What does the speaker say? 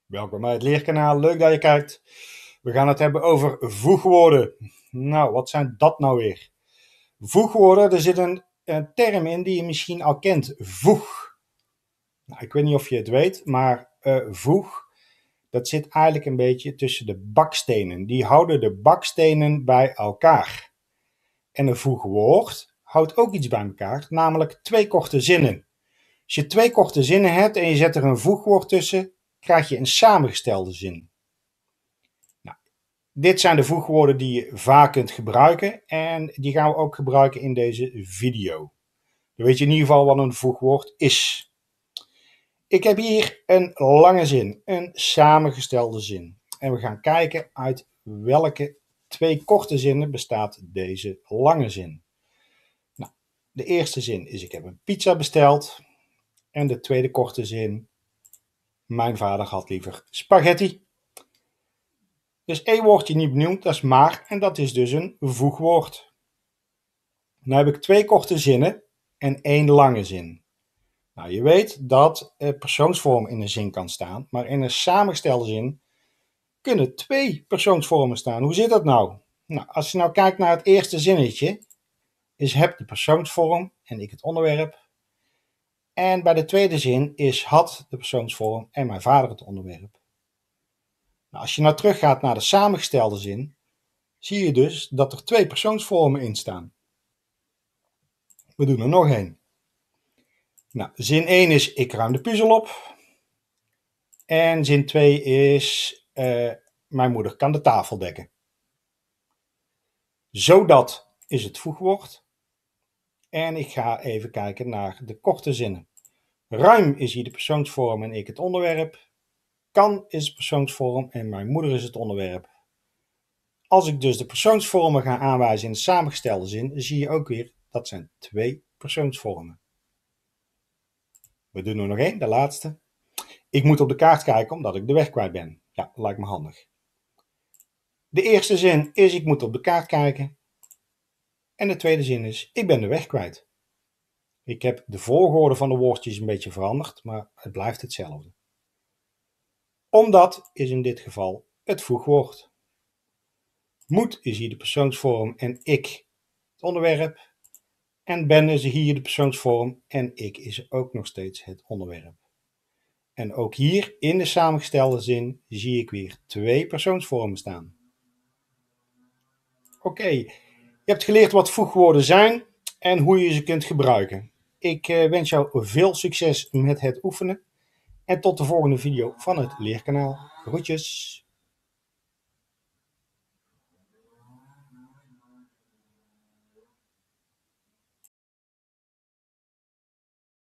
Welkom bij het Leerkanaal, leuk dat je kijkt. We gaan het hebben over voegwoorden. Nou, wat zijn dat nou weer? Voegwoorden, er zit een term in die je misschien al kent. Voeg. Nou, ik weet niet of je het weet, maar voeg, dat zit eigenlijk een beetje tussen de bakstenen. Die houden de bakstenen bij elkaar. En een voegwoord houdt ook iets bij elkaar, namelijk twee korte zinnen. Als je twee korte zinnen hebt en je zet er een voegwoord tussen, krijg je een samengestelde zin. Nou, dit zijn de voegwoorden die je vaak kunt gebruiken en die gaan we ook gebruiken in deze video. Dan weet je in ieder geval wat een voegwoord is. Ik heb hier een lange zin, een samengestelde zin. En we gaan kijken uit welke twee korte zinnen bestaat deze lange zin. Nou, de eerste zin is: ik heb een pizza besteld. En de tweede korte zin: mijn vader had liever spaghetti. Dus één woordje niet benoemd, dat is maar, en dat is dus een voegwoord. Nu heb ik twee korte zinnen en één lange zin. Nou, je weet dat persoonsvorm in een zin kan staan, maar in een samengestelde zin kunnen twee persoonsvormen staan. Hoe zit dat nou? Nou, als je nou kijkt naar het eerste zinnetje, is heb de persoonsvorm en ik het onderwerp. En bij de tweede zin is had de persoonsvorm en mijn vader het onderwerp. Nou, als je nou teruggaat naar de samengestelde zin, zie je dus dat er twee persoonsvormen in staan. We doen er nog één. Nou, zin 1 is: ik ruim de puzzel op. En zin 2 is: mijn moeder kan de tafel dekken. Zodat is het voegwoord. En ik ga even kijken naar de korte zinnen. Ruim is hier de persoonsvorm en ik het onderwerp. Kan is de persoonsvorm en mijn moeder is het onderwerp. Als ik dus de persoonsvormen ga aanwijzen in de samengestelde zin, zie je ook weer dat zijn twee persoonsvormen. We doen er nog één, de laatste. Ik moet op de kaart kijken omdat ik de weg kwijt ben. Ja, lijkt me handig. De eerste zin is: ik moet op de kaart kijken. En de tweede zin is: ik ben de weg kwijt. Ik heb de volgorde van de woordjes een beetje veranderd, maar het blijft hetzelfde. Omdat is in dit geval het voegwoord. Moet is hier de persoonsvorm en ik het onderwerp. En ben is hier de persoonsvorm en ik is ook nog steeds het onderwerp. En ook hier in de samengestelde zin zie ik weer twee persoonsvormen staan. Oké, je hebt geleerd wat voegwoorden zijn en hoe je ze kunt gebruiken. Ik wens jou veel succes met het oefenen en tot de volgende video van het Leerkanaal. Groetjes!